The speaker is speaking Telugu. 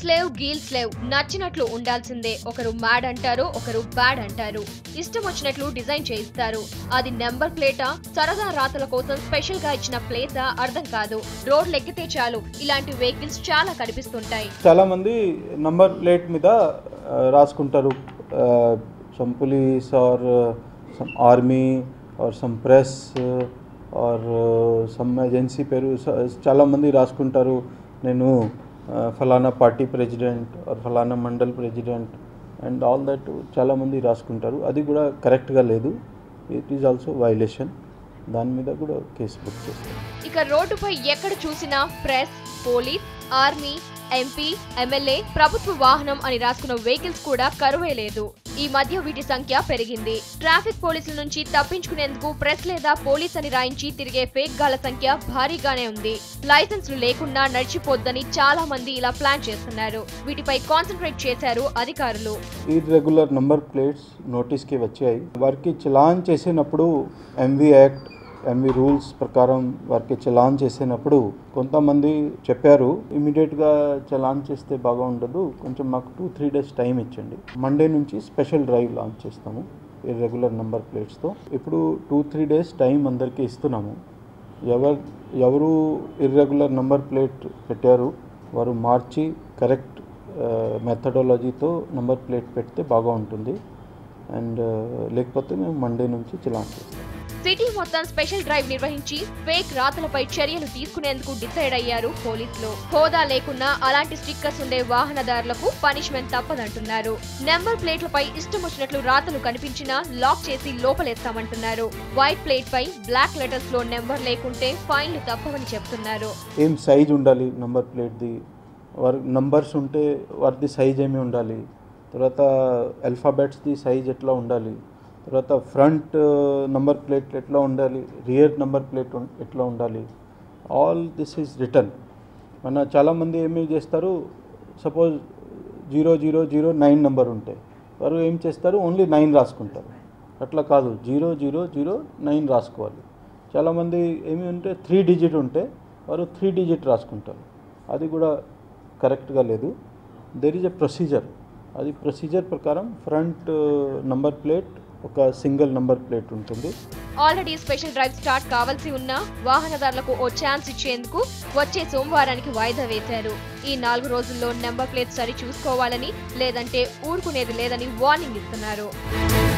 లేవ్ గీల్స్ లేవ్ నచ్చినట్లు ఉండాల్సిందే. ఒకరు మ్యాడ్ అంటారు, ఒకరు బ్యాడ్ అంటారు. ఇష్టం వచ్చినట్లు డిజైన్ చేయిస్తారు. అది నెంబర్ ప్లేటా, సరదా రాతల కోసం స్పెషల్ గా ఇచ్చిన ప్లేసా అర్థం కాదు. రోడ్లు ఎక్కితే చాలు ఇలాంటి వెహికల్స్ చాలా కనిపిస్తుంటాయి. చాలా మంది నంబర్ ప్లేట్ మీద రాసుకుంటారు some police or some army or some press or some agency పేరు చాలా మంది రాసుకుంటారు. నేను ఫలానా పార్టీ ప్రెసిడెంట్ ఆర్ ఫలానా mandal president and all that చాలా మంది రాసుకుంటారు. అది కూడా కరెక్ట్గా లేదు. It is also violation. దాని మీద కూడా కేసు బుక్ చేస్తారు. ఇక రోడ్డుపై ఎక్కడ చూసినా press, police, army, MP, MLA, ప్రభుత్వ వాహనం అని రాసుకున్న వెహికల్స్ కూడా కరువే లేదు. ఈ మధ్య వీటి సంఖ్య పెరిగింది. ట్రాఫిక్ పోలీసుల నుంచి తప్పించుకునేందుకు ప్రెస్ లేదా పోలీస్ అని రాయించి తిరిగే ఫేక్ గాల సంఖ్య భారీగానే ఉంది. లైసెన్స్లు లేకుండా నడిచిపోద్దని చాలా మంది ఇలా ప్లాన్ చేస్తున్నారు. వీటిపై కాన్సన్ట్రేట్ చేశారు అధికారులు. ఇర్రెగ్యులర్ నంబర్ ప్లేట్స్ నోటీస్ కి వచ్చాయి. వారికి చలాన్ చేసినప్పుడు ఎంవి యాక్ట్ ఎంవి రూల్స్ ప్రకారం వారికి చలాన్ చేసినప్పుడు కొంతమంది చెప్పారు ఇమీడియట్గా చలాన్ చేస్తే బాగా ఉండదు, కొంచెం మాకు 2-3 days టైం ఇచ్చండి. మండే నుంచి స్పెషల్ డ్రైవ్ లాంచ్ చేస్తాము ఇర్రెగ్యులర్ నంబర్ ప్లేట్స్తో. ఇప్పుడు 2-3 days టైం అందరికీ ఇస్తున్నాము. ఎవరు ఇర్రెగ్యులర్ నంబర్ ప్లేట్ పెట్టారు వారు మార్చి కరెక్ట్ మెథడాలజీతో నంబర్ ప్లేట్ పెడితే బాగా ఉంటుంది. అండ్ లేకపోతే మేము మండే నుంచి చలాన్ చేస్తాం. సిటీ మొత్తం స్పెషల్ డ్రైవ్ నిర్వహించి ఫేక్ రాతలపై చర్యలు తీసుకునేందుకు డిసైడ్ అయ్యారు పోలీసులు. హోదా లేకున్నా అలాంటి స్టిక్కర్స్ ఉండే వాహనదారులకు పనిష్మెంట్ తప్పదంటున్నారు. నెంబర్ ప్లేట్లపై ఇష్టం వచ్చినట్లు రాతలు కనిపించినా లాక్ చేసి లోపలేస్తామంటున్నారు. వైట్ ప్లేట్ పై బ్లాక్ లెటర్స్ లో నెంబర్ లేకుంటే ఫైన్లు తప్పవని చెప్తున్నారు. ఏం సైజ్ ఉండాలి నంబర్ ప్లేట్ది, వారి నంబర్స్ ఉంటే వారిది సైజ్ ఏమి ఉండాలి, తర్వాత ఆల్ఫాబెట్స్ది సైజ్ ఎట్లా ఉండాలి, తర్వాత ఫ్రంట్ నంబర్ ప్లేట్ ఎట్లా ఉండాలి, రియర్ నంబర్ ప్లేట్ ఎట్లా ఉండాలి, ఆల్ దిస్ ఈజ్ రిటర్న్. మన చాలామంది ఏమి చేస్తారు, సపోజ్ 0009 నెంబర్ ఉంటే వారు ఏం చేస్తారు ఓన్లీ 9 రాసుకుంటారు. అట్లా కాదు 0009 రాసుకోవాలి. చాలామంది ఏమి ఉంటే 3 digit ఉంటే వారు 3 digit రాసుకుంటారు. అది కూడా కరెక్ట్గా లేదు. There is a procedure. అది ప్రొసీజర్ ప్రకారం ఫ్రంట్ నంబర్ ప్లేట్ ఒక సింగిల్ నంబర్ ప్లేట్ ఉంటుంది. ఆల్రెడీ స్పెషల్ డ్రైవ్ స్టార్ట్ కావాల్సి ఉన్న వాహనదారులకు ఓ ఛాన్స్ ఇచ్చేందుకు వచ్చే సోమవారానికి వాయిదా వేశారు. ఈ 4 రోజుల్లో నెంబర్ ప్లేట్ సరి చూసుకోవాలని, లేదంటే ఊరుకునేది లేదని వార్నింగ్ ఇస్తున్నారు.